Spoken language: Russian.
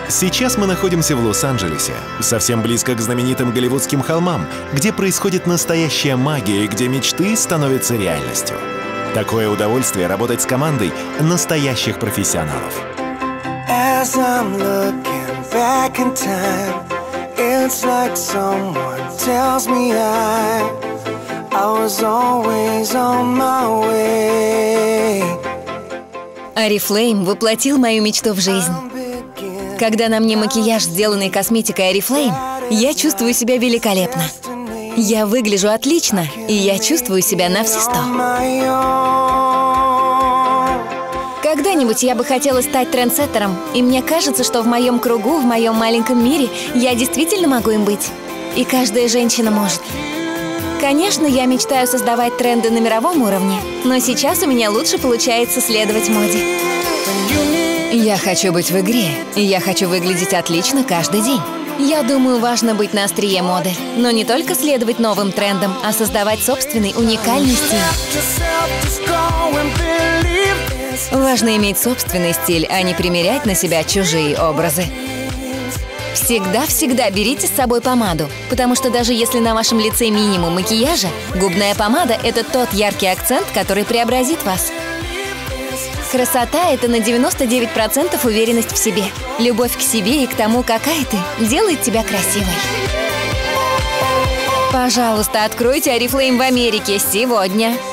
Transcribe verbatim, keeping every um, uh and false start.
Сейчас мы находимся в Лос-Анджелесе, совсем близко к знаменитым голливудским холмам, где происходит настоящая магия и где мечты становятся реальностью. Такое удовольствие работать с командой настоящих профессионалов. As I'm looking back in time, it's like someone tells me I, I was always on my way. Oriflame воплотил мою мечту в жизнь. Когда на мне макияж, сделанный косметикой Oriflame, я чувствую себя великолепно. Я выгляжу отлично, и я чувствую себя на все сто. Когда-нибудь я бы хотела стать трендсеттером, и мне кажется, что в моем кругу, в моем маленьком мире я действительно могу им быть. И каждая женщина может. Конечно, я мечтаю создавать тренды на мировом уровне, но сейчас у меня лучше получается следовать моде. Я хочу быть в игре, и я хочу выглядеть отлично каждый день. Я думаю, важно быть на острие моды, но не только следовать новым трендам, а создавать собственный уникальный стиль. Важно иметь собственный стиль, а не примерять на себя чужие образы. Всегда-всегда берите с собой помаду, потому что даже если на вашем лице минимум макияжа, губная помада – это тот яркий акцент, который преобразит вас. Красота – это на девяносто девять процентов уверенность в себе. Любовь к себе и к тому, какая ты, делает тебя красивой. Пожалуйста, откройте Oriflame в Америке сегодня.